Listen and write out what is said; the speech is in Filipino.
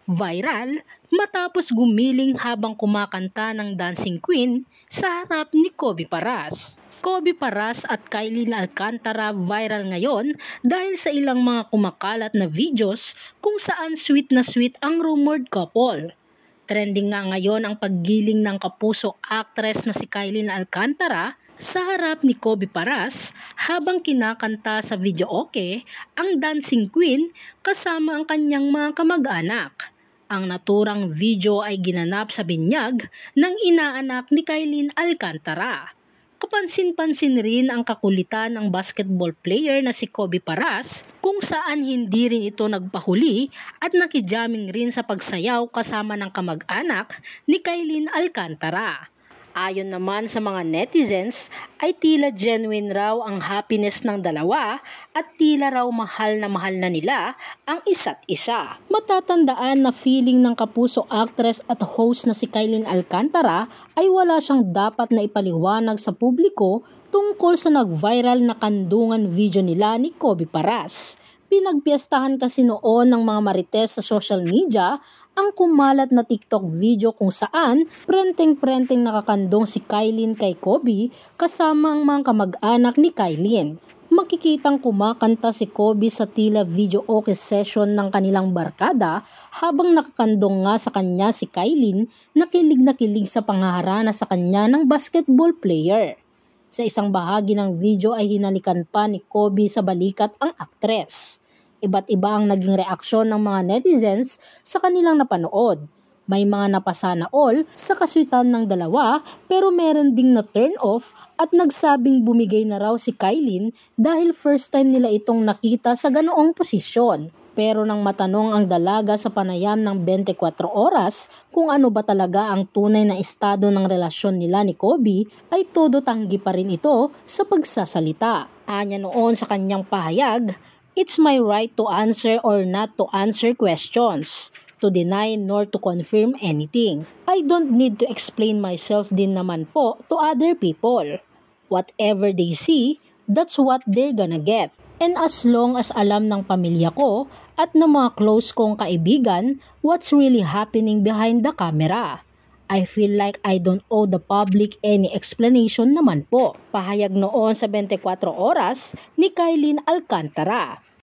Viral matapos gumiling habang kumakanta ng Dancing Queen sa harap ni Kobe Paras. Kobe Paras at Kylie Alcantara viral ngayon dahil sa ilang mga kumakalat na videos kung saan sweet na sweet ang rumored couple. Trending nga ngayon ang paggiling ng kapuso actress na si Kylie Alcantara sa harap ni Kobe Paras habang kinakanta sa videoke ang Dancing Queen kasama ang kanyang mga kamag-anak. Ang naturang video ay ginanap sa binyag ng inaanak ni Kylie Alcantara. Kapansin-pansin rin ang kakulitan ng basketball player na si Kobe Paras kung saan hindi rin ito nagpahuli at nakijamming rin sa pagsayaw kasama ng kamag-anak ni Kylie Alcantara. Ayon naman sa mga netizens ay tila genuine raw ang happiness ng dalawa at tila raw mahal na nila ang isa't isa. Matatandaan na feeling ng kapuso actress at host na si Kylie Alcantara ay wala siyang dapat na ipaliwanag sa publiko tungkol sa nag-viral na kandungan video nila ni Kobe Paras. Pinagpiestahan kasi noon ng mga marites sa social media ang kumalat na TikTok video kung saan prenteng-prenteng nakakandong si Kylie kay Kobe kasama ang mga kamag-anak ni Kylie. Makikitang kumakanta si Kobe sa tila videoke session ng kanilang barkada habang nakakandong nga sa kanya si Kylie na kilig sa pangaharana sa kanya ng basketball player. Sa isang bahagi ng video ay hinalikan pa ni Kobe sa balikat ang aktres. Iba't iba ang naging reaksyon ng mga netizens sa kanilang napanood. May mga napasana all sa kaswitan ng dalawa pero meron ding na turn off at nagsabing bumigay na raw si Kylie dahil first time nila itong nakita sa ganoong posisyon. Pero nang matanong ang dalaga sa panayam ng 24 oras kung ano ba talaga ang tunay na estado ng relasyon nila ni Kobe ay todo tanggi pa rin ito sa pagsasalita. Anya noon sa kanyang pahayag, "It's my right to answer or not to answer questions, to deny nor to confirm anything. I don't need to explain myself din naman po to other people. Whatever they see, that's what they're gonna get. And as long as alam ng pamilya ko at ng mga close kong kaibigan what's really happening behind the camera, I feel like I don't owe the public any explanation naman po." Pahayag noon sa 24 oras ni Kylie Alcantara.